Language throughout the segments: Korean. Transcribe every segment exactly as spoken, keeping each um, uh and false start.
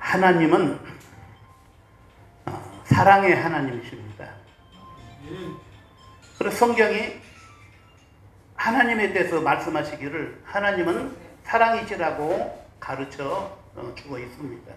하나님은 어, 사랑의 하나님이십니다. 그래서 성경이 하나님에 대해서 말씀하시기를 하나님은 사랑이시라고 가르쳐 주고 있습니다.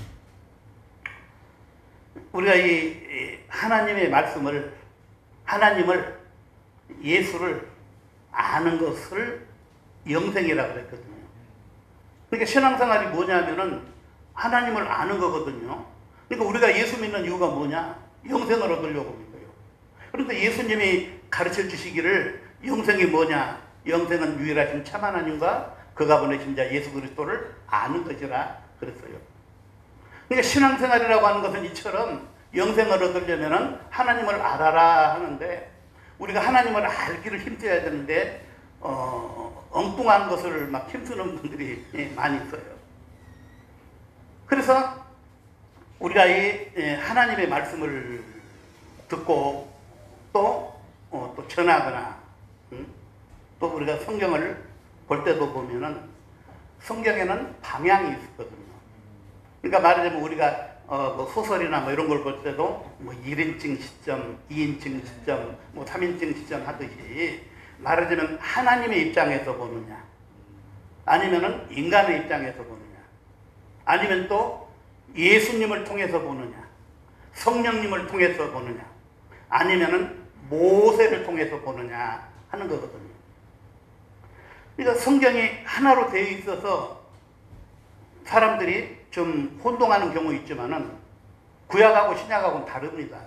우리가 이 하나님의 말씀을, 하나님을, 예수를 아는 것을 영생이라고 그랬거든요. 그러니까 신앙생활이 뭐냐면은 하나님을 아는 거거든요. 그러니까 우리가 예수 믿는 이유가 뭐냐? 영생을 얻으려고 믿어요. 그런데 예수님이 가르쳐 주시기를 영생이 뭐냐? 영생은 유일하신 참 하나님과 그가 보내신 자 예수 그리스도를 아는 것이라 그랬어요. 그러니까 신앙생활이라고 하는 것은 이처럼 영생을 얻으려면 하나님을 알아라 하는데, 우리가 하나님을 알기를 힘써야 되는데 어, 엉뚱한 것을 막 힘쓰는 분들이 많이 있어요. 그래서 우리가 이 하나님의 말씀을 듣고 또, 어, 또 전하거나 음? 또 우리가 성경을 볼 때도 보면은 성경에는 방향이 있거든요. 그러니까 말하자면 우리가 어, 뭐 소설이나 뭐 이런 걸 볼 때도 뭐 일 인칭 시점, 이 인칭 시점, 뭐 삼 인칭 시점 하듯이 말하자면 하나님의 입장에서 보느냐, 아니면은 인간의 입장에서 보느냐, 아니면 또 예수님을 통해서 보느냐, 성령님을 통해서 보느냐, 아니면은 모세를 통해서 보느냐 하는 거거든요. 그러니까 성경이 하나로 되어 있어서 사람들이 좀 혼동하는 경우 있지만은 구약하고 신약하고는 다릅니다.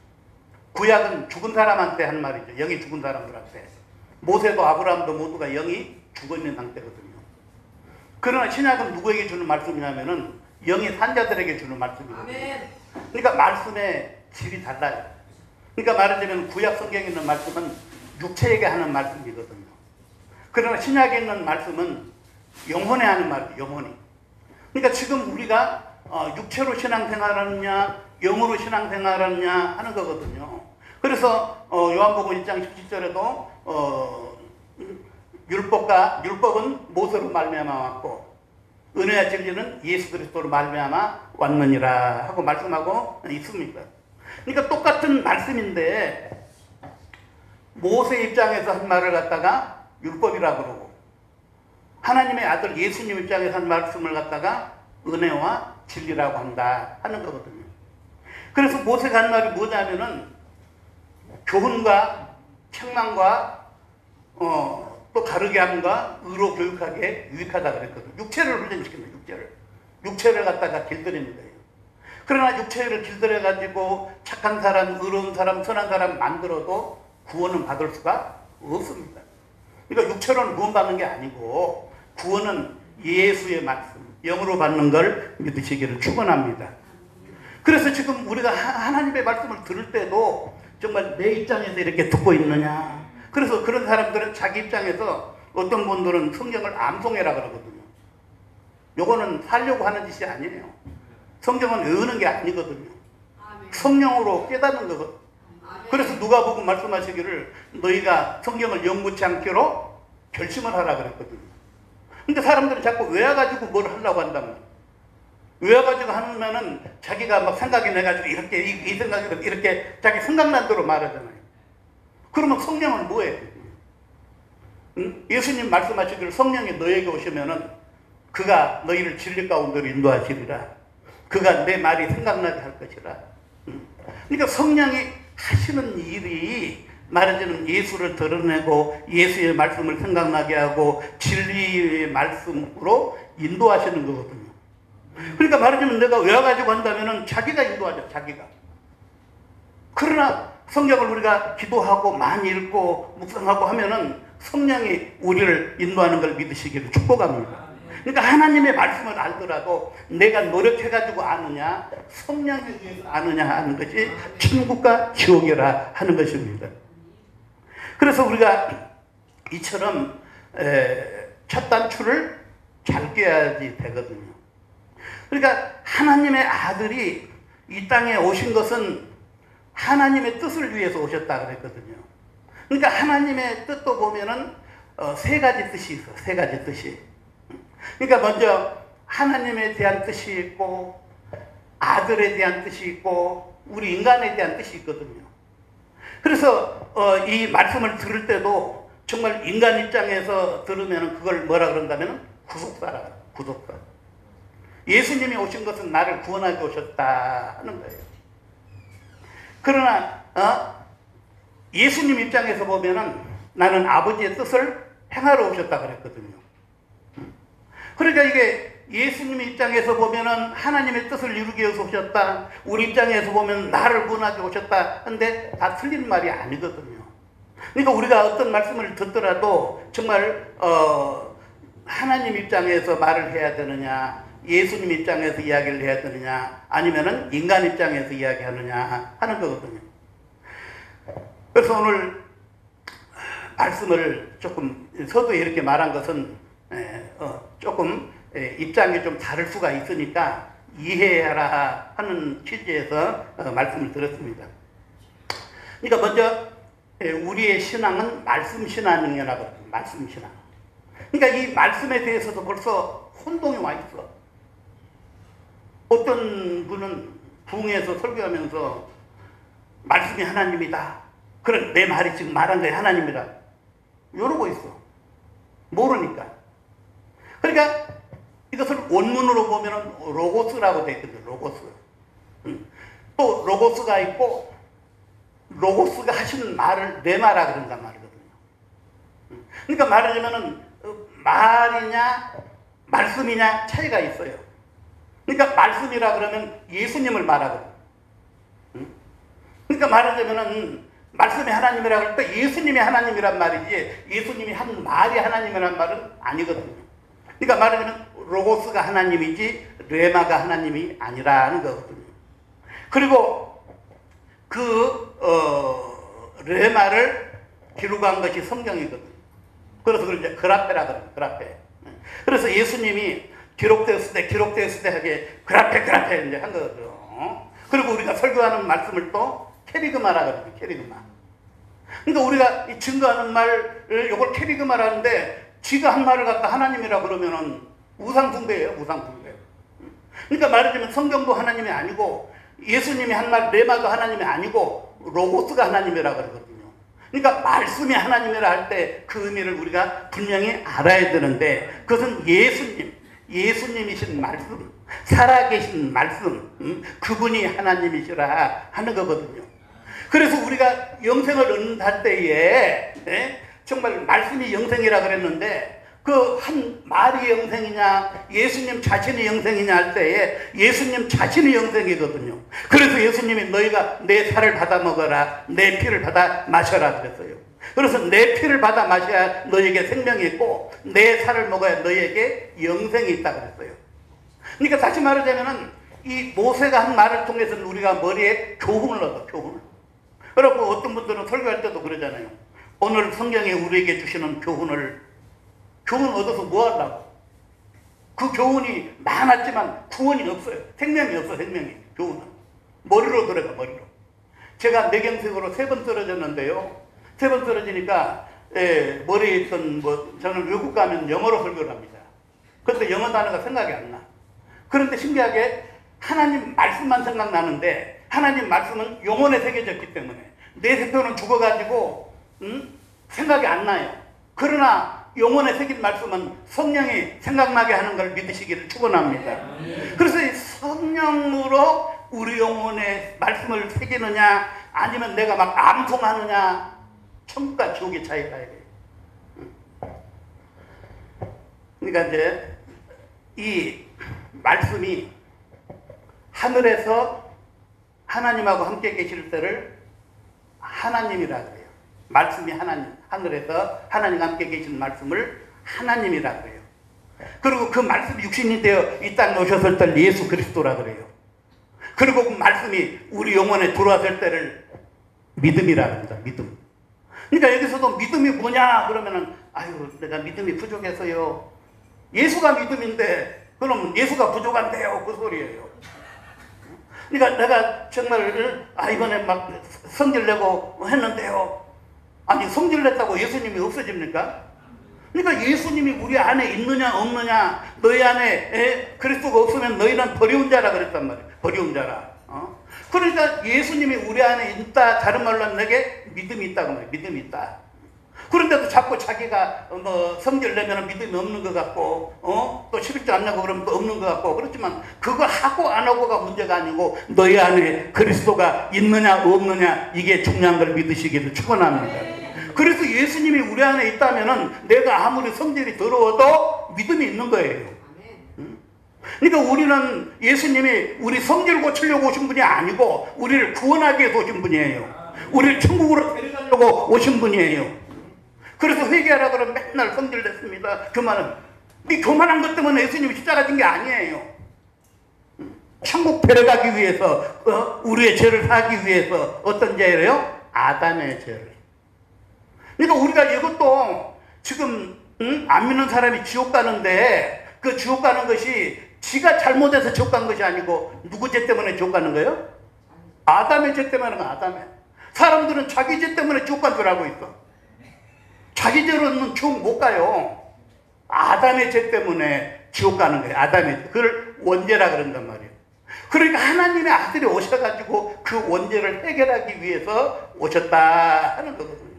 구약은 죽은 사람한테 한 말이죠. 영이 죽은 사람들한테. 모세도 아브라함도 모두가 영이 죽어있는 상태거든요. 그러나 신약은 누구에게 주는 말씀이냐면은 영이 산 자들에게 주는 말씀이거든요. 그러니까 말씀의 질이 달라요. 그러니까 말하자면 구약 성경에 있는 말씀은 육체에게 하는 말씀이거든요. 그러나 신약에 있는 말씀은 영혼에 하는 말이에요. 영혼이. 그러니까 지금 우리가 어, 육체로 신앙생활하느냐 영으로 신앙생활하느냐 하는 거거든요. 그래서 어, 요한복음 일 장 십칠 절에도 어, 율법과 율법은 모세로 말미암아 왔고 은혜와 진리는 예수 그리스도로 말미암아 왔느니라 하고 말씀하고 있습니다. 그러니까 똑같은 말씀인데 모세 입장에서 한 말을 갖다가 율법이라고 그러고 하나님의 아들 예수님 입장에서 한 말씀을 갖다가 은혜와 진리라고 한다 하는 거거든요. 그래서 모세가 한 말이 뭐냐면은 교훈과 책망과 어, 또 가르게 함과 의로 교육하기에 유익하다 그랬거든요. 육체를 훈련시킨다. 육체를. 육체를 갖다가 길들이는 거예요. 그러나 육체를 길들여가지고 착한 사람, 의로운 사람, 선한 사람 만들어도 구원은 받을 수가 없습니다. 그러니까 육체로는 구원 받는 게 아니고 구원은 예수의 말씀, 영으로 받는 걸 믿으시기를 축원합니다. 그래서 지금 우리가 하나님의 말씀을 들을 때도 정말 내 입장에서 이렇게 듣고 있느냐. 그래서 그런 사람들은 자기 입장에서 어떤 분들은 성경을 암송해라 그러거든요. 요거는 살려고 하는 짓이 아니에요. 성경은 외우는 게 아니거든요. 성령으로 깨닫는 거거든요. 그래서 누가복음 말씀하시기를 너희가 성경을 영무치 않기로 결심을 하라 그랬거든요. 근데 사람들은 자꾸 외워가지고 뭘 하려고 한다면 외워가지고 하면은 자기가 막 생각이 나가지고 이렇게 이, 이 생각이 이렇게 자기 생각난 대로 말하잖아요. 그러면 성령은 뭐예요? 응? 예수님 말씀하시기를 성령이 너에게 오시면은 그가 너희를 진리 가운데로 인도하시리라. 그가 내 말이 생각나게 할 것이라. 응? 그러니까 성령이 하시는 일이 말하자면 예수를 드러내고 예수의 말씀을 생각나게 하고 진리의 말씀으로 인도하시는 거거든요. 그러니까 말하자면 내가 외워가지고 한다면은 자기가 인도하죠. 자기가. 그러나 성경을 우리가 기도하고 많이 읽고 묵상하고 하면은 성령이 우리를 인도하는 걸 믿으시기를 축복합니다. 그러니까 하나님의 말씀을 알더라도 내가 노력해가지고 아느냐 성령에 의해서 아느냐 하는 것이 천국과 지옥이라 하는 것입니다. 그래서 우리가 이처럼 에, 첫 단추를 잘 꿰야지 되거든요. 그러니까 하나님의 아들이 이 땅에 오신 것은 하나님의 뜻을 위해서 오셨다 그랬거든요. 그러니까 하나님의 뜻도 보면은 어, 세 가지 뜻이 있어. 세 가지 뜻이. 그러니까 먼저 하나님에 대한 뜻이 있고 아들에 대한 뜻이 있고 우리 인간에 대한 뜻이 있거든요. 그래서 어, 이 말씀을 들을 때도 정말 인간 입장에서 들으면 그걸 뭐라 그런다면 구속사라, 구속사. 예수님이 오신 것은 나를 구원하게 오셨다 하는 거예요. 그러나 어? 예수님 입장에서 보면은 나는 아버지의 뜻을 행하러 오셨다 그랬거든요. 그러니까 이게 예수님 입장에서 보면은 하나님의 뜻을 이루기 위해서 오셨다. 우리 입장에서 보면 나를 구원하게 오셨다. 근데 다 틀린 말이 아니거든요. 그러니까 우리가 어떤 말씀을 듣더라도 정말 어, 하나님 입장에서 말을 해야 되느냐, 예수님 입장에서 이야기를 해야 되느냐, 아니면은 인간 입장에서 이야기하느냐 하는 거거든요. 그래서 오늘 말씀을 조금 서두에 이렇게 말한 것은 에, 어, 조금 에, 입장이 좀 다를 수가 있으니까 이해하라 하는 취지에서 어, 말씀을 드렸습니다. 그러니까 먼저 에, 우리의 신앙은 말씀 신앙이라고 합니다. 말씀 신앙. 그러니까 이 말씀에 대해서도 벌써 혼동이 와 있어. 어떤 분은 부흥에서 설교하면서 말씀이 하나님이다. 그런 내 말이 지금 말한 게 하나님이다. 이러고 있어. 모르니까. 그러니까 이것을 원문으로 보면 로고스라고 되어 있거든요. 로고스. 또 로고스가 있고 로고스가 하시는 말을 뇌마라 그런단 말이거든요. 그러니까 말하자면은 말이냐 말씀이냐 차이가 있어요. 그러니까 말씀이라 그러면 예수님을 말하거든요. 그러니까 말하자면은 말씀이 하나님이라 그럴 때 예수님이 하나님이란 말이지 예수님이 한 말이 하나님이란 말은 아니거든요. 그러니까 말하자면 로고스가 하나님이지 뇌마가 하나님이 아니라는 거거든요. 그리고 그 어, 뇌마를 기록한 것이 성경이거든요. 그래서 그걸 이제 그라페라 그래요. 그라페. 그래서 예수님이 기록되었을 때 기록되었을 때 하게 그라페 그라페 이제 한 거죠. 그리고 우리가 설교하는 말씀을 또 캐리그마라 그러죠. 캐리그마. 그러니까 우리가 이 증거하는 말을 이걸 캐리그마라 하는데 지가 한 말을 갖다 하나님이라 그러면은 우상숭배예요. 우상숭배. 그러니까 말하자면 성경도 하나님이 아니고 예수님이 한 말 레마도 하나님이 아니고 로고스가 하나님이라 그러거든요. 그러니까 말씀이 하나님이라 할 때 그 의미를 우리가 분명히 알아야 되는데 그것은 예수님, 예수님이신 말씀, 살아계신 말씀, 음? 그분이 하나님이시라 하는 거거든요. 그래서 우리가 영생을 얻는다 때에 예? 정말 말씀이 영생이라 그랬는데 그 한 말이 영생이냐 예수님 자신이 영생이냐 할 때에 예수님 자신이 영생이거든요. 그래서 예수님이 너희가 내 살을 받아 먹어라 내 피를 받아 마셔라 그랬어요. 그래서 내 피를 받아 마셔야 너에게 생명이 있고 내 살을 먹어야 너에게 영생이 있다 그랬어요. 그러니까 다시 말하자면은 이 모세가 한 말을 통해서는 우리가 머리에 교훈을 얻어 교훈을. 그리고 어떤 분들은 설교할 때도 그러잖아요. 오늘 성경에 우리에게 주시는 교훈을 교훈 얻어서 뭐 하려고? 그 교훈이 많았지만 구원이 없어요. 생명이 없어 생명이. 교훈은 머리로 들어가 머리로. 제가 뇌경색으로 세 번 쓰러졌는데요. 세 번 쓰러지니까 예, 머리에 있던 뭐 저는 외국 가면 영어로 설교를 합니다. 그런데 영어 단어가 생각이 안 나. 그런데 신기하게 하나님 말씀만 생각나는데 하나님 말씀은 영혼에 새겨졌기 때문에 내 세포는 죽어가지고 음? 생각이 안 나요. 그러나 영혼에 새긴 말씀은 성령이 생각나게 하는 걸 믿으시기를 축원합니다. 그래서 이 성령으로 우리 영혼에 말씀을 새기느냐 아니면 내가 막 암송하느냐 천국과 지옥의 차이가 있어요. 그러니까 이제 이 말씀이 하늘에서 하나님하고 함께 계실 때를 하나님이라 그래요. 말씀이 하나님, 하늘에서 하나님과 함께 계신 말씀을 하나님이라 그래요. 그리고 그 말씀이 육신이 되어 이 땅에 오셨을 때를 예수 그리스도라 그래요. 그리고 그 말씀이 우리 영혼에 들어왔을 때를 믿음이라 합니다. 믿음. 그러니까 여기서도 믿음이 뭐냐 그러면은 아유 내가 믿음이 부족해서요. 예수가 믿음인데 그럼 예수가 부족한데요 그 소리예요. 그러니까 내가 정말 아 이번에 막 성질 내고 했는데요. 아니 성질 냈다고 예수님이 없어집니까? 그러니까 예수님이 우리 안에 있느냐 없느냐 너희 안에 에? 그리스도가 없으면 너희는 버려온 자라 그랬단 말이에요. 버리운 자라. 어? 그러니까 예수님이 우리 안에 있다. 다른 말로 하면 내게 믿음이 있다고 말이에요. 믿음이 있다. 그런데도 자꾸 자기가 뭐 성질 내면 믿음이 없는 것 같고, 어? 또 십일조 안 내고 그러면 또 없는 것 같고, 그렇지만 그거 하고 안 하고가 문제가 아니고 너희 안에 그리스도가 있느냐 없느냐, 이게 중요한 걸 믿으시기를 축원합니다. 그래서 예수님이 우리 안에 있다면은 내가 아무리 성질이 더러워도 믿음이 있는 거예요. 그러니까 우리는 예수님이 우리 성질 고치려고 오신 분이 아니고 우리를 구원하기 위해서 오신 분이에요. 우리를 천국으로 데려가려고 오신 분이에요. 그래서 회개하라 그러면 맨날 성질 냈습니다. 교만은 이 교만한 것 때문에 예수님이 십자가 진 게 아니에요. 천국 데려가기 위해서, 어? 우리의 죄를 사기 위해서. 어떤 죄예요? 아담의 죄를. 그러니까 우리가 이것도 지금 응? 안 믿는 사람이 지옥 가는데 그 지옥 가는 것이 지가 잘못해서 지옥 간 것이 아니고 누구 죄 때문에 지옥 가는 거예요? 아담의 죄 때문에 가는 거야. 아담의. 사람들은 자기 죄 때문에 지옥 간 줄 알고 있어. 자기 죄로는 지옥 못 가요. 아담의 죄 때문에 지옥 가는 거예요. 아담의 죄. 그걸 원죄라 그런단 말이에요. 그러니까 하나님의 아들이 오셔가지고 그 원죄를 해결하기 위해서 오셨다 하는 거거든요.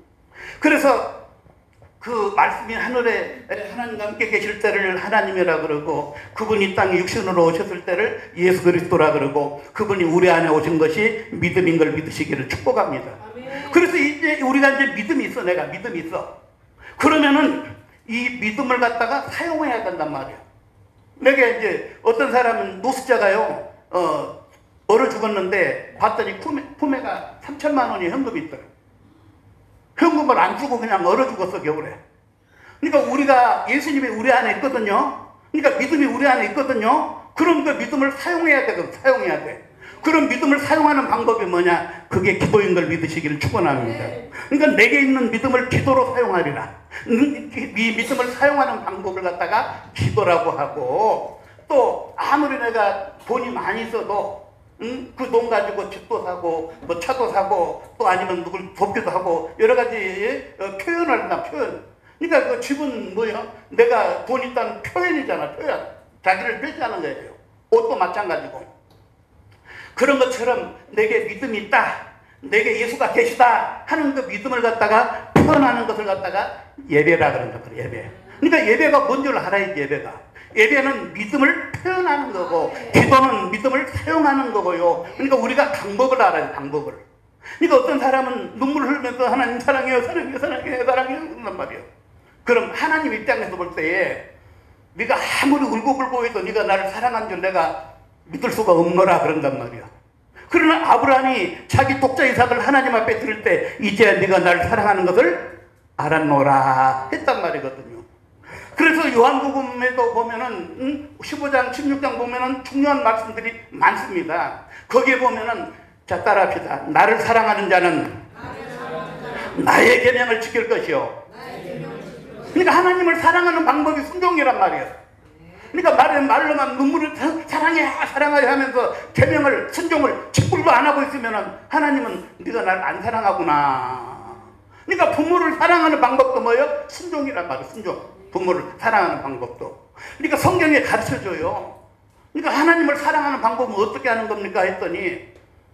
그래서 그 말씀이 하늘에 하나님과 함께 계실 때를 하나님이라 그러고, 그분이 땅에 육신으로 오셨을 때를 예수 그리스도라 그러고, 그분이 우리 안에 오신 것이 믿음인 걸 믿으시기를 축복합니다. 아멘. 그래서 이제 우리가 이제 믿음이 있어. 내가 믿음이 있어. 그러면은 이 믿음을 갖다가 사용해야 된단 말이야. 내게 이제 어떤 사람은 노숙자가요, 어, 얼어 죽었는데 봤더니 품에, 품에가 삼천만 원이 현금이 있더라. 현금을 안 주고 그냥 얼어 죽었어, 겨울에. 그러니까 우리가 예수님이 우리 안에 있거든요. 그러니까 믿음이 우리 안에 있거든요. 그럼 그 믿음을 사용해야 되거든. 사용해야 돼. 그럼 믿음을 사용하는 방법이 뭐냐? 그게 기도인 걸 믿으시기를 축원합니다. 그러니까 내게 있는 믿음을 기도로 사용하리라. 이 믿음을 사용하는 방법을 갖다가 기도라고 하고, 또 아무리 내가 돈이 많이 있어도 응? 그 돈 가지고 집도 사고 뭐 차도 사고 또 아니면 누굴 돕기도 하고 여러 가지 어, 표현을 한다. 표현. 그러니까 그 집은 뭐예요? 내가 돈 있다는 표현이잖아. 표현. 자기를 표시하는 거예요. 옷도 마찬가지고. 그런 것처럼 내게 믿음이 있다, 내게 예수가 계시다 하는 그 믿음을 갖다가 표현하는 것을 갖다가 예배라 그런 거예요. 예배. 그러니까 예배가 뭔지를 알아야지. 예배가. 예배는 믿음을 표현하는 거고, 기도는 믿음을 사용하는 거고요. 그러니까 우리가 방법을 알아야 돼. 방법을. 그러니까 어떤 사람은 눈물을 흘리면서 하나님 사랑해요, 사랑해요, 사랑해요, 사랑해요 그런단 말이에요. 그럼 하나님 입장에서 볼 때에 네가 아무리 울고불고 해도 네가 나를 사랑한 줄 내가 믿을 수가 없노라 그런단 말이야. 그러나 아브라함이 자기 독자 이삭을 하나님 앞에 들을 때 이제야 네가 나를 사랑하는 것을 알았노라 했단 말이거든요. 그래서 요한복음에도 보면은 십오 장, 십육 장 보면은 중요한 말씀들이 많습니다. 거기에 보면은 자 따라합시다. 나를 사랑하는 자는 나의 계명을 지킬 것이요. 그러니까 하나님을 사랑하는 방법이 순종이란 말이에요. 그러니까 말을 말로만 눈물을 사랑해 사랑해 하면서 계명을 순종을 직불도 안 하고 있으면은 하나님은 네가 나를 안 사랑하구나. 그러니까 부모를 사랑하는 방법도 뭐예요? 순종이란 말이에요. 순종. 부모를 사랑하는 방법도. 그러니까 성경에 가르쳐줘요. 그러니까 하나님을 사랑하는 방법은 어떻게 하는 겁니까? 했더니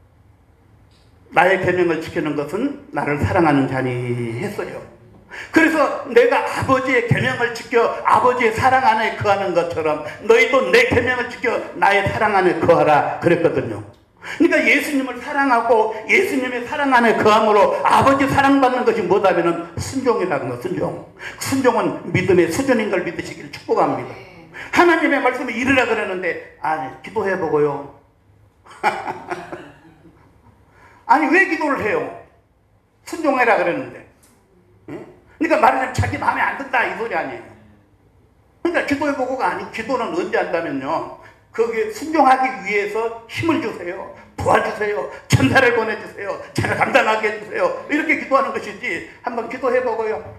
나의 계명을 지키는 것은 나를 사랑하는 자니 했어요. 그래서 내가 아버지의 계명을 지켜 아버지의 사랑 안에 거하는 것처럼 너희도 내 계명을 지켜 나의 사랑 안에 거하라 그랬거든요. 그러니까 예수님을 사랑하고 예수님의 사랑 안에 거함으로 아버지 사랑받는 것이 뭐다면은 순종이라는 거. 순종. 순종은 믿음의 수준인 걸 믿으시기를 축복합니다. 하나님의 말씀을 이르라 그러는데 아니 기도해보고요. 아니 왜 기도를 해요? 순종해라 그랬는데. 응? 그러니까 말하자면 자기 마음에 안 든다 이 소리 아니에요. 그러니까 기도해보고가 아니고 기도는 언제 한다면요, 거기에 순종하기 위해서 힘을 주세요. 도와주세요. 천사를 보내주세요. 잘 감당하게 해주세요. 이렇게 기도하는 것이지. 한번 기도해보고요.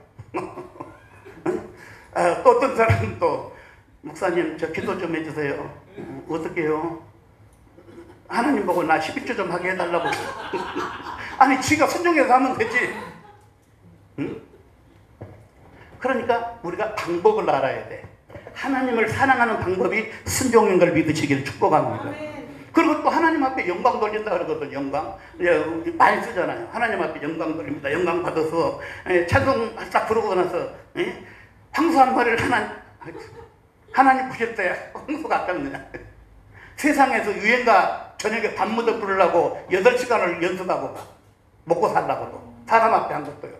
아, 또 어떤 사람은 또 목사님 저 기도 좀 해주세요. 어떻게 해요? 하나님 보고 나 십일조 좀 하게 해달라고. 아니 지가 순종해서 하면 되지. 응? 그러니까 우리가 방법을 알아야 돼. 하나님을 사랑하는 방법이 순종인 걸 믿으시기를 축복합니다. 그럼 하나님 앞에 영광 돌린다 그러거든. 영광. 예, 많이 쓰잖아요. 하나님 앞에 영광 돌립니다. 영광 받아서 예, 찬송 딱 부르고 나서 예? 황소 한 마리를 하나님 하나님 보실 때 황소가 아깝느냐. 세상에서 유행가 저녁에 밥 묻어 부르려고 여덟 시간을 연습하고 먹고 살라고도 사람 앞에 한 것도요.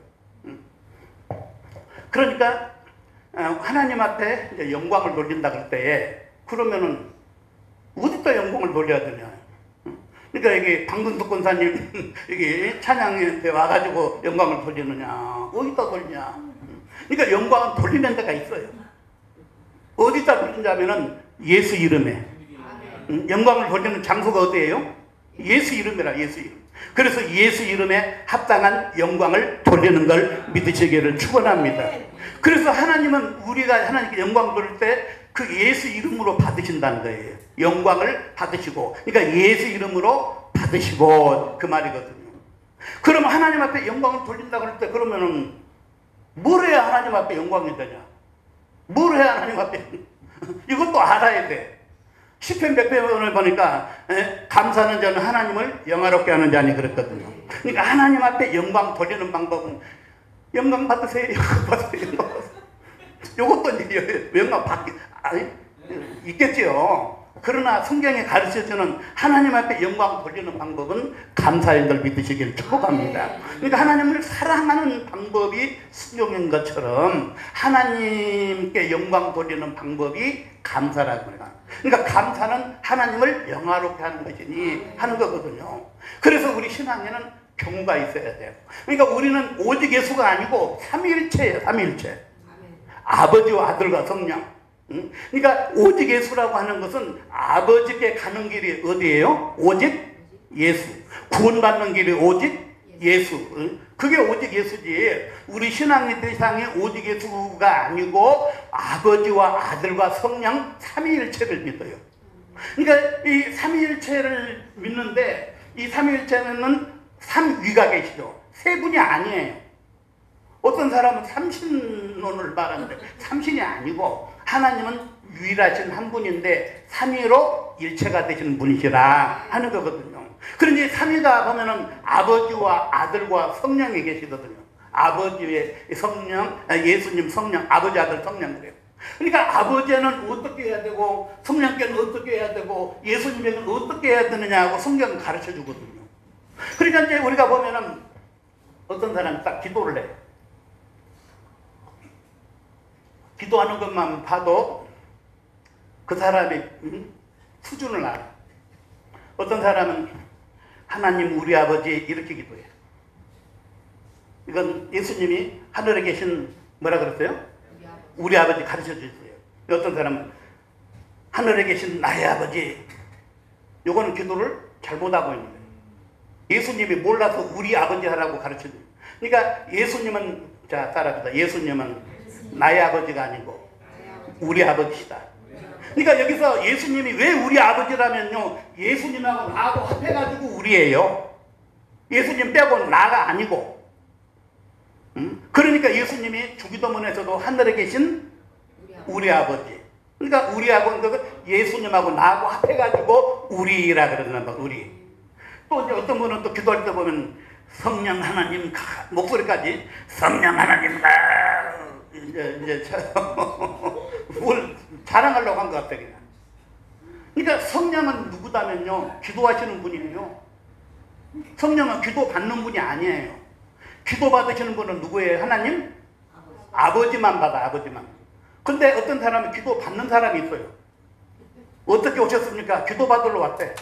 그러니까 하나님 앞에 이제 영광을 돌린다 그럴 때에 그러면은 어디다 영광을 돌려야 되냐. 그러니까 여기 방금숙 권사님 여기 찬양한테 와가지고 영광을 돌리느냐 어디다 돌리냐. 그러니까 영광은 돌리는 데가 있어요. 어디다 돌리냐면은 예수 이름에. 영광을 돌리는 장소가 어디예요? 예수 이름이라. 예수 이름. 그래서 예수 이름에 합당한 영광을 돌리는 걸 믿으시기를 축원합니다. 그래서 하나님은 우리가 하나님께 영광 돌릴 때 그 예수 이름으로 받으신다는 거예요. 영광을 받으시고, 그러니까 예수 이름으로 받으시고 그 말이거든요. 그러면 하나님 앞에 영광을 돌린다 그럴 때 그러면은 뭘 해야 하나님 앞에 영광이 되냐? 뭘 해야 하나님 앞에 이것도 알아야 돼. 시편 백 편을 보니까 에, 감사하는 자는 하나님을 영화롭게 하는 자니 그랬거든요. 그러니까 하나님 앞에 영광 돌리는 방법은 영광 받으세요. 영광 받으세요. 영광 받으세요. 이것도 이제 영광 받기 아니, 있겠지요. 그러나 성경에 가르쳐주는 하나님 앞에 영광 돌리는 방법은 감사의 걸 믿으시길 축복합니다. 그러니까 하나님을 사랑하는 방법이 순종인 것처럼 하나님께 영광 돌리는 방법이 감사라고 해요. 그러니까 감사는 하나님을 영화롭게 하는 것이니 하는 거거든요. 그래서 우리 신앙에는 경우가 있어야 돼요. 그러니까 우리는 오직 예수가 아니고 삼위일체예요. 삼위일체. 아버지와 아들과 성령. 그러니까 오직 예수라고 하는 것은 아버지께 가는 길이 어디예요? 오직 예수. 구원받는 길이 오직 예수. 그게 오직 예수지. 우리 신앙의 대상이 오직 예수가 아니고 아버지와 아들과 성령 삼위일체를 믿어요. 그러니까 이 삼위일체를 믿는데 이 삼위일체는 삼위가 계시죠. 세 분이 아니에요. 어떤 사람은 삼신론을 말하는데 삼신이 아니고 하나님은 유일하신 한 분인데 삼위로 일체가 되신 분이시라 하는 거거든요. 그런데 삼위가 보면은 아버지와 아들과 성령이 계시거든요. 아버지의 성령, 예수님 성령, 아버지 아들 성령 그래요. 그러니까 아버지는 어떻게 해야 되고 성령께는 어떻게 해야 되고 예수님에게는 어떻게 해야 되느냐고 성경은 가르쳐 주거든요. 그러니까 이제 우리가 보면은 어떤 사람이 딱 기도를 해. 기도하는 것만 봐도 그 사람의 수준을 알아. 어떤 사람은 하나님 우리 아버지 이렇게 기도해. 이건 예수님이 하늘에 계신 뭐라 그랬어요? 우리 아버지 가르쳐 주셨어요. 어떤 사람은 하늘에 계신 나의 아버지. 요거는 기도를 잘못하고 있는 거예요. 예수님이 몰라서 우리 아버지 하라고 가르쳐 줘요. 그러니까 예수님은 자 따라합시다. 예수님은 나의 아버지가 아니고 우리 아버지시다. 그러니까 여기서 예수님이 왜 우리 아버지라면요, 예수님하고 나하고 합해가지고 우리예요. 예수님 빼고 나가 아니고. 음? 그러니까 예수님이 주기도문에서도 하늘에 계신 우리 아버지. 그러니까 우리 아버지, 예수님하고 나하고 합해가지고 우리라 그러는 거야. 우리. 또 이제 어떤 분은 또 기도할 때 보면 성령 하나님 목소리까지 성령 하나님 이제 이제 뭘 자랑하려고 한 것 같아 그냥. 그러니까 성령은 누구다면요, 기도하시는 분이에요. 성령은 기도 받는 분이 아니에요. 기도 받으시는 분은 누구예요? 하나님? 아버지만 받아, 아버지만. 근데 어떤 사람은 기도 받는 사람이 있어요. 어떻게 오셨습니까? 기도 받으러 왔대.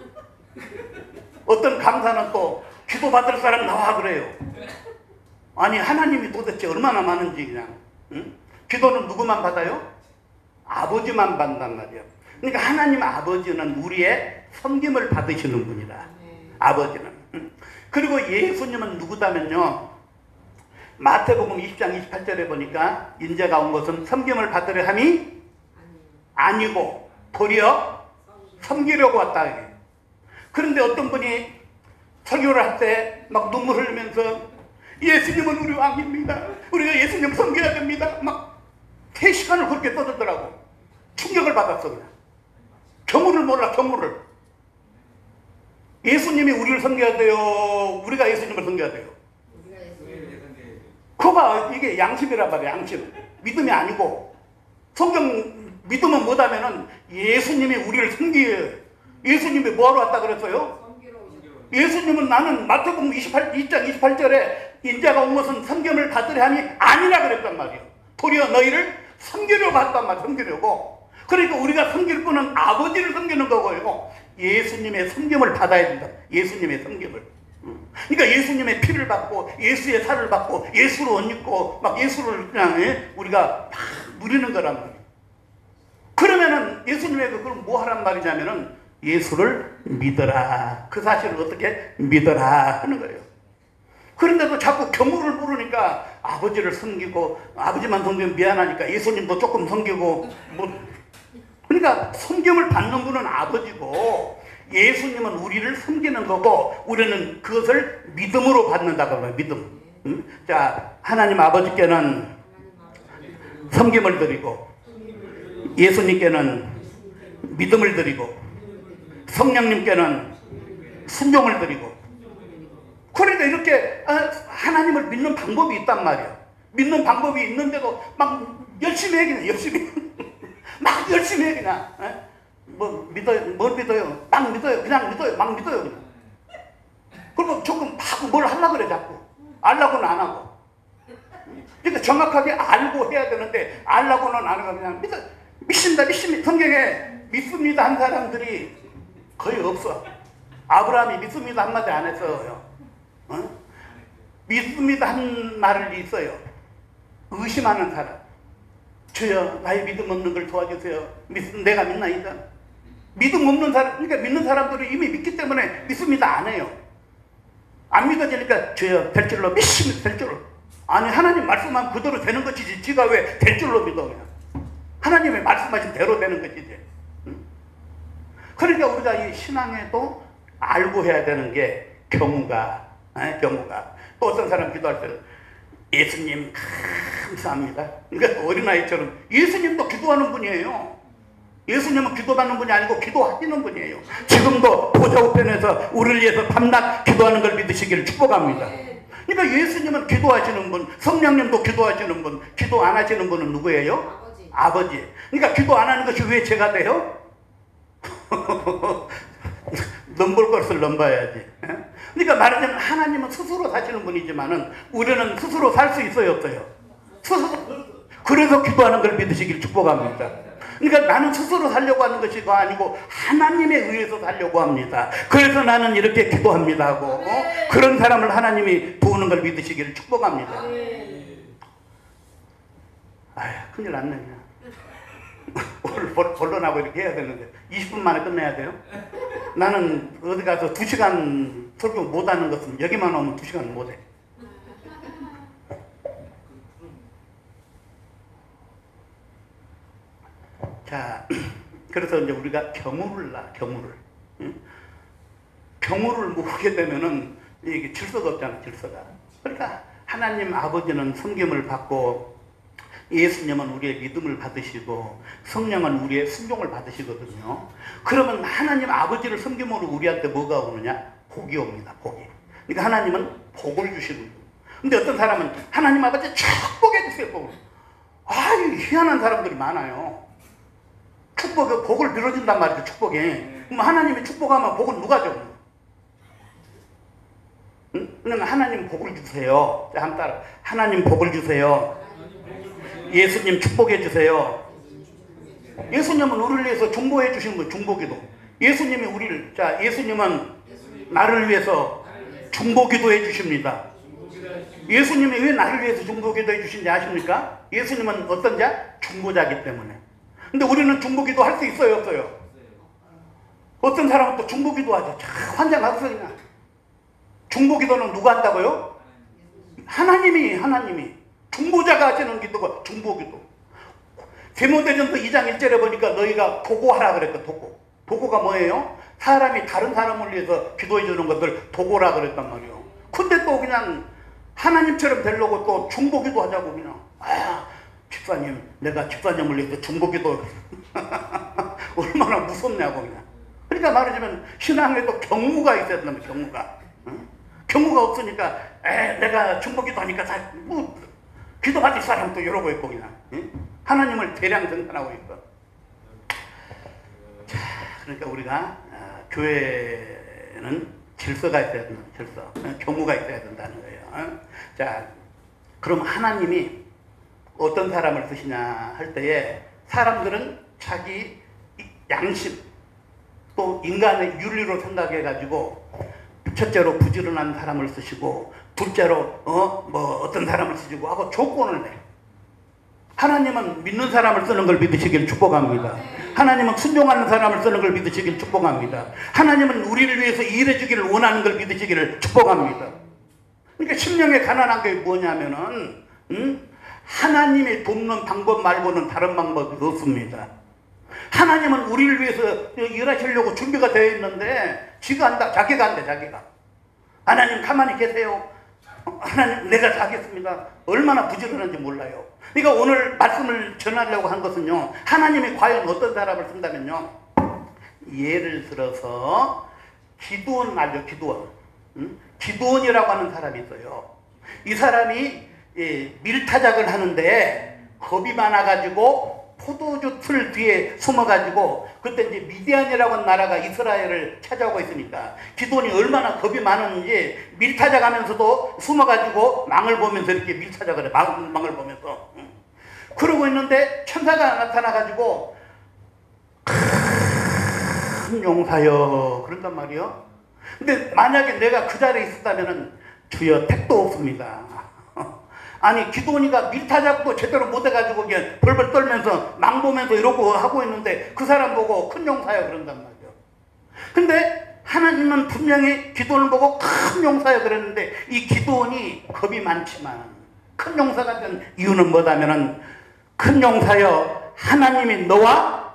어떤 강사는 또 기도 받을 사람 나와 그래요. 아니 하나님이 도대체 얼마나 많은지 그냥. 응? 기도는 누구만 받아요? 아버지만 받는단 말이에요. 그러니까 하나님 아버지는 우리의 섬김을 받으시는 분이라. 아버지는. 응? 그리고 예수님은 누구다면요, 마태복음 이십 장 이십팔 절에 보니까 인자가 온 것은 섬김을 받으려 함이 아니고 도리어 섬기려고 왔다. 그런데 어떤 분이 설교를 할 때 막 눈물 흘리면서 예수님은 우리 왕입니다. 우리가 예수님 섬겨야 됩니다. 막 세 시간을 그렇게 떠들더라고. 충격을 받았어 그냥. 경우를 몰라, 경우를. 예수님이 우리를 섬겨야 돼요? 우리가 예수님을 섬겨야 돼요? 그거가 이게 양심이란 말이에요. 양심. 믿음이 아니고. 성경 믿음은 뭐다면은 예수님이 우리를 섬기해요. 예수님이 뭐하러 왔다 그랬어요? 예수님은 나는 마태복음 이십팔, 이 장 이십팔 절에 인자가 온 것은 섬김을 받으려 함이 아니라 그랬단 말이에요. 도리어 너희를 섬기려고 왔단 말이에요. 섬기려고. 그러니까 우리가 섬길 분은 아버지를 섬기는 거고요. 예수님의 섬김을 받아야 된다. 예수님의 섬김을. 그러니까 예수님의 피를 받고 예수의 살을 받고 예수를 옷 입고 막 예수를 그냥 예? 우리가 막 누리는 거란 말이에요. 그러면은 예수님의 그걸 뭐 하란 말이냐면은 예수를 믿어라. 그 사실을 어떻게 믿어라 하는 거예요. 그런데도 자꾸 경우를 물으니까 아버지를 섬기고 아버지만 섬기면 미안하니까 예수님도 조금 섬기고 뭐 그러니까 섬김을 받는 분은 아버지고 예수님은 우리를 섬기는 거고 우리는 그것을 믿음으로 받는다고 합니다. 믿음. 응? 자, 하나님 아버지께는 섬김을 드리고 예수님께는 믿음을 드리고 성령님께는 순종을 드리고 그러니까 이렇게 하나님을 믿는 방법이 있단 말이야. 믿는 방법이 있는데도 막 열심히 해 그냥 열심히 막 열심히 해 그냥 에? 뭐 믿어요? 뭘 믿어요? 막 믿어요. 그냥 믿어요. 막 믿어요. 그냥. 그리고 조금 막 뭘 하려고 그래 자꾸. 알라고는 안 하고. 그러니까 정확하게 알고 해야 되는데 알라고는 안 하고 그냥 믿어. 믿습니다. 믿습니다. 성경에 믿습니다 한 사람들이 거의 없어. 아브라함이 믿습니다 한마디 안 했어요. 어? 믿습니다 한 말이 있어요. 의심하는 사람. 주여 나의 믿음 없는 걸 도와주세요. 믿, 내가 믿나이다. 믿음 없는 사람, 그러니까 믿는 사람들이 이미 믿기 때문에 믿습니다 안 해요. 안 믿어지니까 주여 될 줄로 믿습니다. 될 줄로. 아니 하나님 말씀만 그대로 되는 것이지 지가 왜 될 줄로 믿어 그냥. 하나님의 말씀하신 대로 되는 것이지. 응? 그러니까 우리가 이 신앙에도 알고 해야 되는 게 경우가 에? 경우가 또 어떤 사람 기도할 때 예수님 감사합니다. 그러니까 어린아이처럼 예수님도 기도하는 분이에요. 예수님은 기도받는 분이 아니고 기도하시는 분이에요. 지금도 보좌 우편에서 우리를 위해서 밤낮 기도하는 걸 믿으시기를 축복합니다. 그러니까 예수님은 기도하시는 분, 성령님도 기도하시는 분, 기도 안 하시는 분은 누구예요? 아버지. 아버지. 그러니까 기도 안 하는 것이 왜 죄가 돼요? 넘볼 것을 넘봐야지. 그러니까 말하자면 하나님은 스스로 사시는 분이지만은 우리는 스스로 살 수 있어요, 없어요? 스스로. 그래서 기도하는 걸 믿으시길 축복합니다. 그러니까 나는 스스로 살려고 하는 것이 아니고 하나님에 의해서 살려고 합니다. 그래서 나는 이렇게 기도합니다 하고 어? 그런 사람을 하나님이 부으는 걸 믿으시기를 축복합니다. 아휴 큰일 났네 그냥. 오늘 본론하고 이렇게 해야 되는데 이십 분 만에 끝내야 돼요? 나는 어디 가서 두 시간 설교 못하는 것은 여기만 오면 두 시간 못해. 자, 그래서 이제 우리가 경우를 나, 경우를. 응? 경우를 모르게 되면은 이게 질서가 없잖아, 질서가. 그러니까 하나님 아버지는 섬김을 받고 예수님은 우리의 믿음을 받으시고 성령은 우리의 순종을 받으시거든요. 그러면 하나님 아버지를 섬김으로 우리한테 뭐가 오느냐? 복이 옵니다, 복이. 그러니까 하나님은 복을 주시는 거예요. 근데 어떤 사람은 하나님 아버지 축복해 주세요, 복을. 아유, 희한한 사람들이 많아요. 축복에 복을 빌어준단 말이죠, 축복에. 그럼 하나님이 축복하면 복은 누가 줘? 응? 그러니까 하나님 복을 주세요. 자, 한번 따라. 하나님 복을 주세요. 예수님 축복해 주세요. 예수님은 우리를 위해서 중보해 주신 거예요, 중보기도. 예수님이 우리를, 자, 예수님은 나를 위해서 중보기도 해 주십니다. 예수님이 왜 나를 위해서 중보기도 해 주신지 아십니까? 예수님은 어떤 자? 중보자이기 때문에. 근데 우리는 중보기도 할 수 있어요, 없어요? 어떤 사람은 또 중보기도 하죠. 환장하겠어 그냥. 중보기도는 누가 한다고요? 하나님이, 하나님이. 중보자가 하시는 기도가 중보기도. 디모데전서 이 장 일 절에 보니까 너희가 도고하라 그랬다, 도고. 도고가 뭐예요? 사람이 다른 사람을 위해서 기도해 주는 것들 도고라 그랬단 말이에요. 근데 또 그냥 하나님처럼 되려고 또 중보기도 하자고 그냥. 아, 집사님, 내가 집사님을 위해서 중보기도 얼마나 무섭냐고 그냥. 그러니까 말하자면 신앙에도 경무가 있어야 된다. 경무가. 응? 경무가 없으니까 에 내가 중보기도 하니까 다 뭐 기도받을 사람도 이러고 있고 그냥 응? 하나님을 대량 생산하고 있어. 자, 그러니까 우리가 어, 교회는 질서가 있어야 된다. 질서. 어, 경무가 있어야 된다는 거예요. 어? 자, 그럼 하나님이 어떤 사람을 쓰시냐 할 때에 사람들은 자기 양심 또 인간의 윤리로 생각해가지고 첫째로 부지런한 사람을 쓰시고 둘째로 어 뭐 어떤 사람을 쓰시고 하고 조건을 내. 하나님은 믿는 사람을 쓰는 걸 믿으시길 축복합니다. 하나님은 순종하는 사람을 쓰는 걸 믿으시길 축복합니다. 하나님은 우리를 위해서 일해주기를 원하는 걸 믿으시기를 축복합니다. 그러니까 심령에 가난한 게 뭐냐면은 음? 하나님이 돕는 방법 말고는 다른 방법이 없습니다. 하나님은 우리를 위해서 일하시려고 준비가 되어 있는데 지가 한다. 자기가 한대. 자기가. 하나님 가만히 계세요. 하나님 내가 다 하겠습니다. 얼마나 부지런한지 몰라요. 그러니까 오늘 말씀을 전하려고 한 것은요. 하나님이 과연 어떤 사람을 쓴다면요. 예를 들어서 기드온 알죠? 기드온. 응? 기드온이라고 하는 사람이 있어요. 이 사람이 예, 밀타작을 하는데 겁이 많아가지고 포도주 틀 뒤에 숨어가지고 그때 이제 미디안이라고 하는 나라가 이스라엘을 찾아오고 있으니까 기드온이 얼마나 겁이 많은지 밀타작하면서도 숨어가지고 망을 보면서 이렇게 밀타작을 해. 망, 망을 보면서 응. 그러고 있는데 천사가 나타나가지고 큰 용사여 그런단 말이요. 근데 만약에 내가 그 자리에 있었다면은 주여 택도 없습니다. 아니 기드온이가 밀타작도 제대로 못해가지고 그냥 벌벌 떨면서 망 보면서 이러고 하고 있는데 그 사람 보고 큰 용사야 그런단 말이야. 근데 하나님은 분명히 기드온을 보고 큰 용사야 그랬는데 이 기드온이 겁이 많지만 큰 용사가 된 이유는 뭐다면은 큰 용사여 하나님이 너와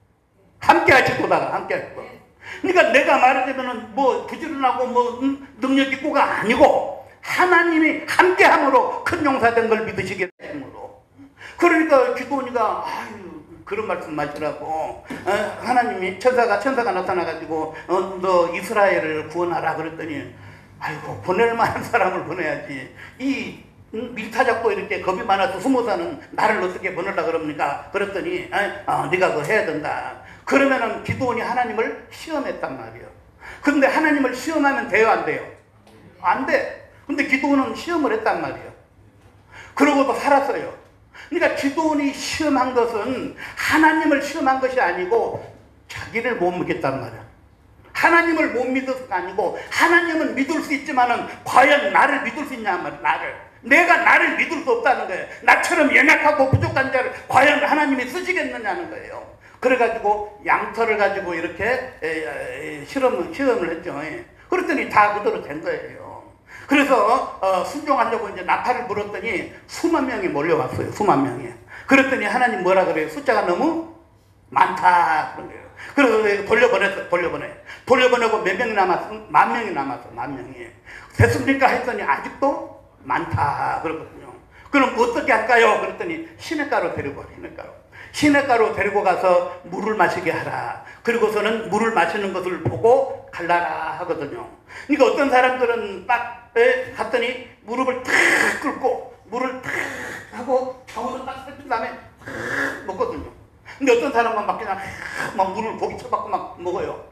함께 하시도다. 함께 하시도다. 그러니까 내가 말하자면은 뭐 부지런하고 뭐 음, 능력 있고가 아니고 하나님이 함께함으로 큰 용사된 걸 믿으시게 되므로. 그러니까 기드온이가 아유 그런 말씀 마시라고 어, 하나님이 천사가 천사가 나타나가지고 어, 너 이스라엘을 구원하라 그랬더니 아이고 보낼 만한 사람을 보내야지 이 음, 밀타작도 이렇게 겁이 많아서 숨어 사는 나를 어떻게 보내려 그럽니까? 그랬더니 어, 네가 그거 해야 된다. 그러면은 기드온이 하나님을 시험했단 말이에요. 근데 하나님을 시험하면 돼요 안 돼요? 안 돼. 근데 기드온은 시험을 했단 말이에요. 그러고도 살았어요. 그러니까 기드온이 시험한 것은 하나님을 시험한 것이 아니고 자기를 못 믿겠단 말이야. 하나님을 못 믿어서가 아니고 하나님은 믿을 수 있지만은 과연 나를 믿을 수 있냐 말이야. 나를. 내가 나를 믿을 수 없다는 거예요. 나처럼 연약하고 부족한 자를 과연 하나님이 쓰시겠느냐는 거예요. 그래가지고 양털을 가지고 이렇게 에, 에, 실험을, 실험을 했죠. 그랬더니 다 그대로 된 거예요. 그래서 어, 순종하려고 이제 나팔을 불었더니 수만 명이 몰려왔어요. 수만 명이. 그랬더니 하나님 뭐라 그래요? 숫자가 너무 많다. 그런 거예요. 그래서 돌려보냈어. 돌려보내. 돌려보내고 몇 명이 남았어? 만 명이 남았어. 만 명이. 됐습니까? 했더니 아직도 많다. 그렇거든요. 그럼 어떻게 할까요? 그랬더니 시냇가로 데리고 가. 시냇가로. 시냇가로 데리고 가서 물을 마시게 하라. 그리고서는 물을 마시는 것을 보고 갈라라 하거든요. 그러니까 어떤 사람들은 딱 갔더니 무릎을 탁 꿇고 물을 탁 하고 병으로 딱 살핀 다음에 탁 먹거든요. 근데 어떤 사람은 막 그냥 막 물을 고기 쳐박고 막 먹어요.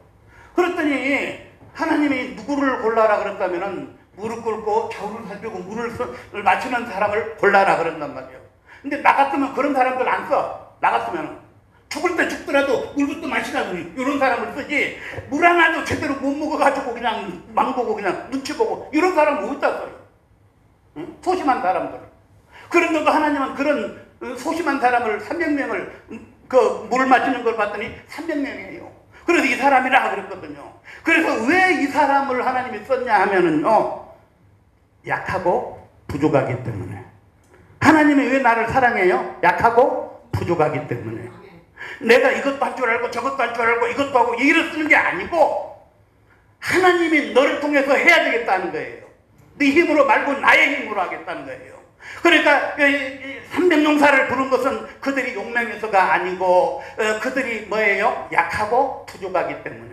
그랬더니 하나님이 누구를 골라라 그랬다면은 무릎 꿇고 겨울을 살피고 물을 마시는 사람을 골라라 그런단 말이에요. 근데 나 같으면 그런 사람들 안 써. 나 같으면 죽을 때 죽더라도 물부터 마시라더니 이런 사람을 쓰지 물 하나도 제대로 못 먹어가지고 그냥 망보고 그냥 눈치 보고 이런 사람은 어디다 써요? 응? 소심한 사람들. 그런데도 하나님은 그런 소심한 사람을 삼백 명을 그 물 마시는 걸 봤더니 삼백 명이에요. 그래서 이 사람이라 그랬거든요. 그래서 왜 이 사람을 하나님이 썼냐 하면은요 약하고 부족하기 때문에. 하나님이 왜 나를 사랑해요? 약하고 부족하기 때문에. 내가 이것도 할 줄 알고 저것도 할 줄 알고 이것도 하고 일을 쓰는 게 아니고 하나님이 너를 통해서 해야 되겠다는 거예요. 네 힘으로 말고 나의 힘으로 하겠다는 거예요. 그러니까 삼백 용사를 부른 것은 그들이 용맹해서가 아니고 그들이 뭐예요? 약하고 부족하기 때문에.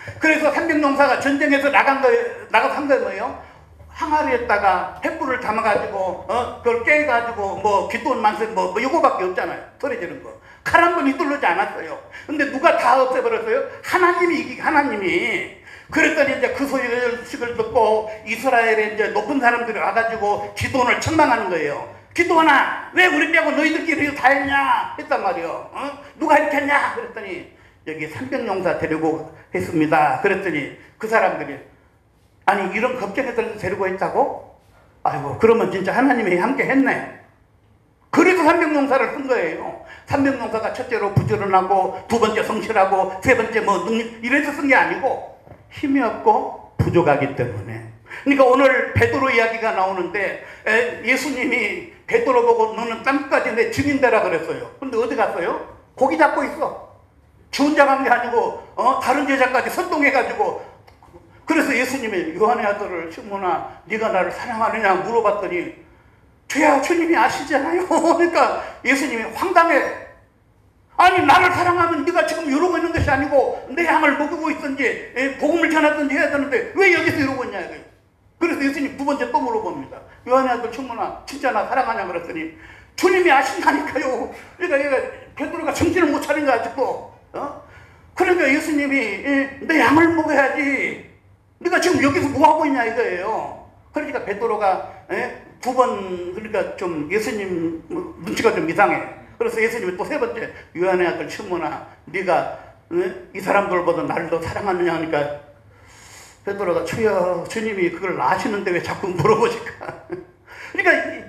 그래서 삼백농사가 전쟁에서 나간 거, 나가서 한 거 뭐예요? 항아리에다가 횃불을 담아가지고, 어, 그걸 깨가지고, 뭐, 기도원 만세, 뭐, 뭐, 요거밖에 없잖아요. 소리지는 거. 칼 한 번 휘둘르지 않았어요. 근데 누가 다 없애버렸어요? 하나님이 이기, 하나님이. 그랬더니 이제 그 소식을 듣고 이스라엘에 이제 높은 사람들이 와가지고 기도원을 책망하는 거예요. 기도원아, 왜 우리 빼고 너희들끼리 다 했냐? 했단 말이요. 어? 누가 이렇게 했냐? 그랬더니 여기 삼백용사 데리고 했습니다. 그랬더니 그 사람들이 아니 이런 걱정해서 데리고 했다고? 아이고 그러면 진짜 하나님이 함께 했네. 그래서 삼백용사를 쓴 거예요. 삼백용사가 첫째로 부지런하고 두 번째 성실하고 세 번째 뭐 능력 이래서 쓴 게 아니고 힘이 없고 부족하기 때문에. 그러니까 오늘 베드로 이야기가 나오는데 예수님이 베드로 보고 너는 땅까지 내 증인되라 그랬어요. 근데 어디 갔어요? 고기 잡고 있어. 지 혼자 간 게 아니고 어? 다른 제자까지 선동해가지고. 그래서 예수님이 요한의 아들을 시몬아 네가 나를 사랑하느냐 물어봤더니 주야 주님이 아시잖아요. 그러니까 예수님이 황당해. 아니 나를 사랑하면 네가 지금 이러고 있는 것이 아니고 내 양을 먹이고 있든지 복음을 전하든지 해야 되는데 왜 여기서 이러고 있냐 이거예요. 그래서 예수님 두 번째 또 물어봅니다. 요한의 아들 시몬아 진짜 나 사랑하냐 그랬더니 주님이 아신다니까요. 그러니까 얘가 베드로가 정신을 못 차린 거 아직도. 어? 그러니까 예수님이 내 양을 먹여야지 네가 지금 여기서 뭐 하고 있냐 이거예요. 그러니까 베드로가 두 번 그러니까 좀 예수님 눈치가 좀 이상해. 그래서 예수님이 또 세 번째 요한의 아들 시몬아 네가 이 사람들보다 나를 더 사랑하느냐 하니까 베드로가 주여 주님이 그걸 아시는데 왜 자꾸 물어보실까. 그러니까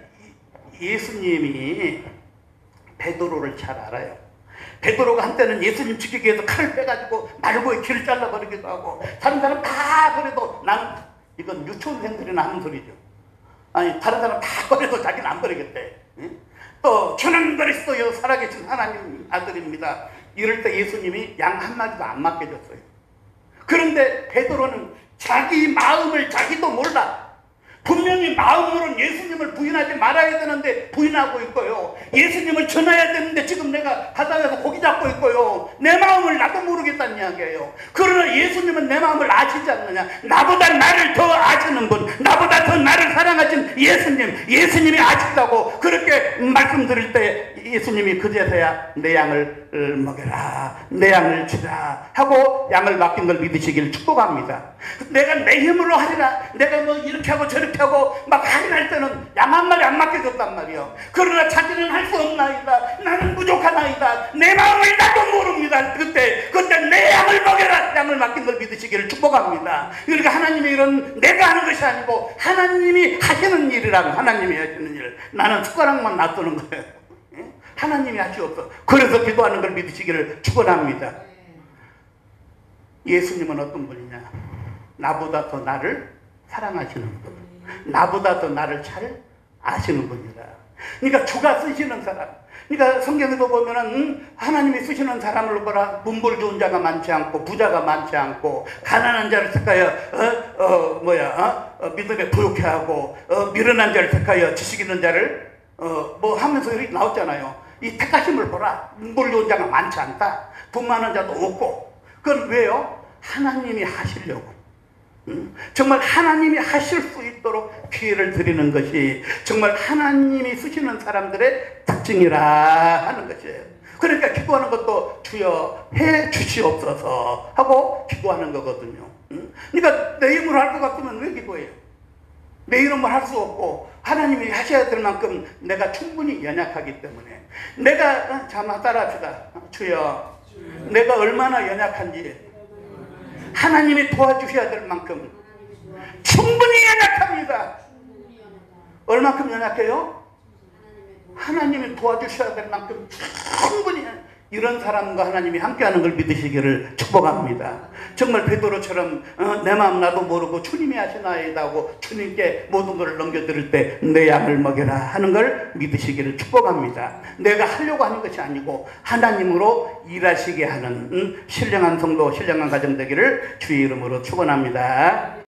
예수님이 베드로를 잘 알아요. 베드로가 한때는 예수님 지키기 위해서 칼을 빼가지고 말고의 길을 잘라버리기도 하고 다른 사람 다 그래도 난 이건 유치원생들이나 하는 소리죠. 아니 다른 사람 다 버려도 자기는 안 버리겠대. 응? 또 주는 그리스도여 살아계신 하나님 아들입니다. 이럴 때 예수님이 양 한마디도 안 맡겨줬어요. 그런데 베드로는 자기 마음을 자기도 몰라. 분명히 마음으로는 예수님을 부인하지 말아야 되는데 부인하고 있고요. 예수님을 전해야 되는데 지금 내가 바다에서 고기 잡고 있고요. 내 마음을 나도 모르겠다는 이야기예요. 그러나 예수님은 내 마음을 아시지 않느냐. 나보다 나를 더 아시는 분, 나보다 더 나를 사랑하신 예수님, 예수님이 아신다고 그렇게 말씀드릴 때 예수님이 그제서야 내 양을 먹여라, 내 양을 치라 하고 양을 맡긴 걸 믿으시길 축복합니다. 내가 내 힘으로 하리라, 내가 뭐 이렇게 하고 저렇게 하고 막 할인할 때는 양 한 마리 안 맡겨줬단 말이요. 그러나 자기는 할 수 없나이다, 나는 부족하나이다, 내 마음을 나도 모릅니다. 그때 그때 내 양을 먹여라, 양을 맡긴 걸 믿으시기를 축복합니다. 그러니까 하나님이 이런 내가 하는 것이 아니고 하나님이 하시는 일이라고. 하나님이 하시는 일, 나는 숟가락만 놔두는 거예요. 하나님이 하시옵소서. 그래서 기도하는 걸 믿으시기를 축원합니다. 예수님은 어떤 분이냐? 나보다 더 나를 사랑하시는 분, 나보다 더 나를 잘 아시는 분이다. 그러니까 주가 쓰시는 사람. 그러니까 성경에도 보면은 음, 하나님이 쓰시는 사람을 보라. 문벌 좋은 자가 많지 않고 부자가 많지 않고 가난한 자를 택하여 어, 어 뭐야 어? 어, 믿음에 부욕해 하고 어, 미련한 자를 택하여 지식 있는 자를 어, 뭐 하면서 이렇게 나왔잖아요. 이 택하심을 보라. 문벌 좋은 자가 많지 않다. 돈 많은 자도 없고. 그건 왜요? 하나님이 하시려고. 음? 정말 하나님이 하실 수 있도록 기회를 드리는 것이 정말 하나님이 쓰시는 사람들의 특징이라 하는 것이에요. 그러니까 기도하는 것도 주여 해 주시옵소서 하고 기도하는 거거든요. 음? 그러니까 내 힘으로 할 것 같으면 왜 기도해요? 내 이름을 할 수 없고 하나님이 하셔야 될 만큼 내가 충분히 연약하기 때문에 내가 잠깐 따라합시다. 주여 내가 얼마나 연약한지 하나님이 도와주셔야 될 만큼 충분히 연약합니다. 얼마큼 연약해요? 하나님이 도와주셔야 될 만큼 충분히. 이런 사람과 하나님이 함께하는 걸 믿으시기를 축복합니다. 정말 베드로처럼 어, 내 마음 나도 모르고 주님이 하시나이다 하고 주님께 모든 걸 넘겨드릴 때 내 양을 먹여라 하는 걸 믿으시기를 축복합니다. 내가 하려고 하는 것이 아니고 하나님으로 일하시게 하는 음, 신령한 성도, 신령한 가정 되기를 주의 이름으로 축원합니다.